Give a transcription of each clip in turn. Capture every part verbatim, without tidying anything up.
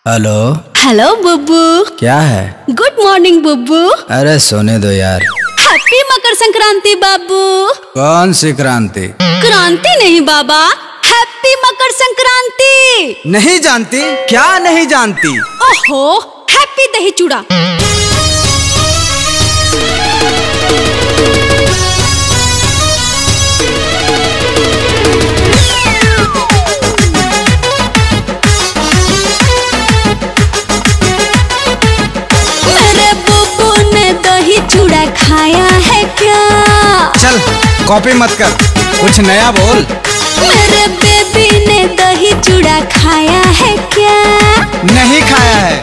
Hello hello Bubbu. क्या है? Good morning Bubbu. अरे सोने दो यार। हैप्पी मकर संक्रांति बाबू। कौन सी क्रांति? क्रांति नहीं बाबा, हैप्पी मकर संक्रांति। नहीं जानती? क्या नहीं जानती? ओहो, हैप्पी दही चूड़ा। चूड़ा खाया है क्या? चल कॉपी मत कर, कुछ नया बोल। मेरे बेबी ने दही चूड़ा खाया है क्या? नहीं खाया है।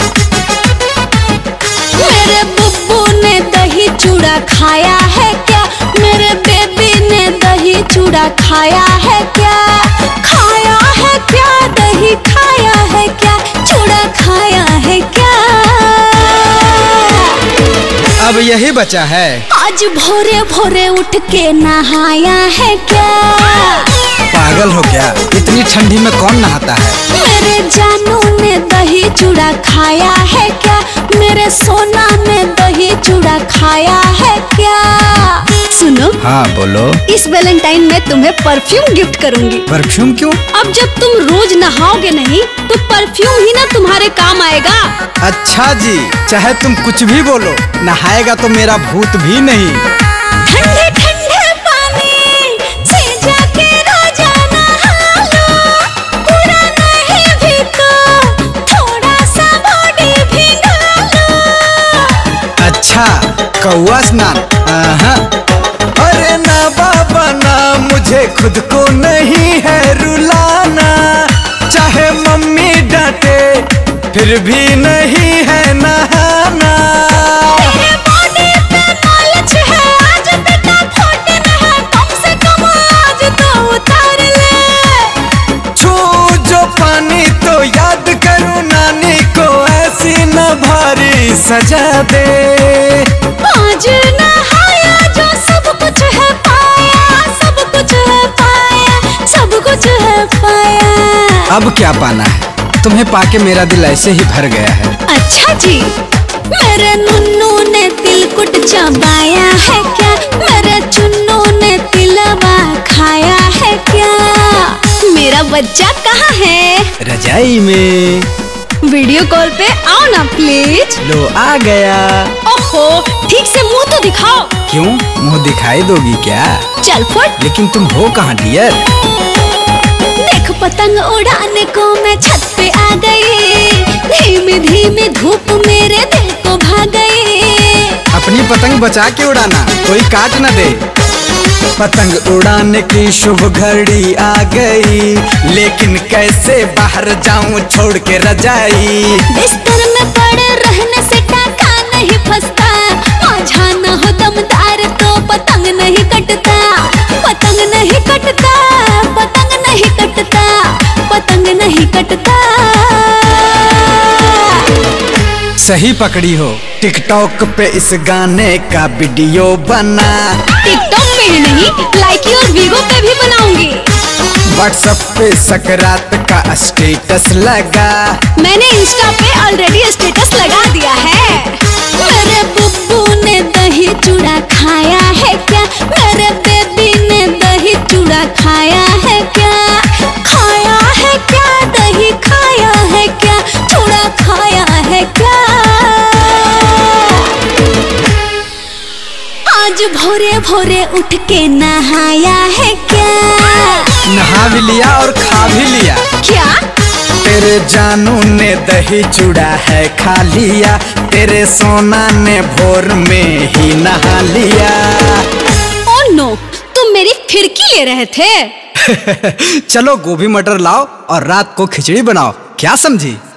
मेरे बुब्बू ने दही चूड़ा खाया है क्या? मेरे बेबी ने दही चूड़ा खाया है क्या? खाया है क्या? दही खाया है क्या? चूड़ा खाया है क्या? अब यही बचा है। आज भोरे भोरे उठ के नहाया है क्या? पागल हो क्या? इतनी ठंडी में कौन नहाता है? मेरे जानू ने दही चूड़ा खाया है क्या? मेरे सोना ने दही चूड़ा खाया है क्या? सुनो। हाँ बोलो। इस वैलेंटाइन में तुम्हें परफ्यूम गिफ्ट करूंगी। परफ्यूम क्यों? अब जब तुम रोज नहाओगे नहीं तो परफ्यूम ही ना तुम्हारे काम आएगा। अच्छा जी, चाहे तुम कुछ भी बोलो, नहाएगा तो मेरा भूत भी नहीं। ठंडे ठंडे पानी से जाके रोजा नहा लो, पूरा नहीं भी तो थोड़ा सा बॉडी भिगा लो। अच्छा, कौआ स्नान? अरे ना बाबा ना, मुझे खुद को नहीं है रुलाना, चाहे मम्मी डांटे फिर भी नहीं है नहाना। तेरे बॉडी पे मालिश है आज बेटा, फोर्टीन है कम से कम आज तो उतार ले। छू जो पानी तो याद करूं नानी को, ऐसी न भारी सजा दे। आज नहाया जो सब कुछ है पाया, सब कुछ है पाया, सब कुछ है पाया। अब क्या पाना है? तुम्हें पाके मेरा दिल ऐसे ही भर गया है। अच्छा जी। मेरे नुन्नू ने तिलकुट चबाया है क्या? मेरे चुन्नू ने तिलवा खाया है क्या? मेरा बच्चा कहाँ है? रजाई में। वीडियो कॉल पे आओ ना प्लीज। लो आ गया। ओहो, ठीक से मुंह तो दिखाओ। क्यों, मुंह दिखाई दोगी क्या? चल फुट। लेकिन तुम हो कहाँ डियर? देख पतंग उड़ाने को मैं छत पे आ गई, धीमे धीमे धूप मेरे दिल को भा गई। अपनी पतंग बचा के उड़ाना, कोई काट न दे। पतंग उड़ाने की शुभ घड़ी आ गई, लेकिन कैसे बाहर जाऊं छोड़ के रजाई। बिस्तर में पड़े रहने से टाका नहीं फंसता, माझा न हो दमदार तो पतंग नहीं कटता, पतंग नहीं कटता, पतंग नहीं कटता, पतंग नहीं कटता। सही पकड़ी हो। टिकटॉक पे इस गाने का वीडियो बना। टिकटॉक पे ही नहीं, लाइकी और वीगो पे भी बनाऊंगी। व्हाट्सएप पे सकरात का स्टेटस लगा। मैंने इंस्टा पे ऑलरेडी स्टेटस लगा दिया है। मेरे बुब्बू ने दही चूड़ा खाया है क्या? मेरे बेबी ने दही चूड़ा खाया है क्या? खाया है क्या? दही खाया है क्या? चूड़ा खाया है क्या? आज भोरे भोरे उठ के नहाया है क्या? नहा भी लिया और खा भी लिया। क्या? तेरे जानू ने दही चूड़ा है खा लिया, तेरे सोना ने भोर में ही नहा लिया। ओह नो, तुम मेरी फिरकी ले रहे थे। चलो गोभी मटर लाओ और रात को खिचड़ी बनाओ, क्या समझी?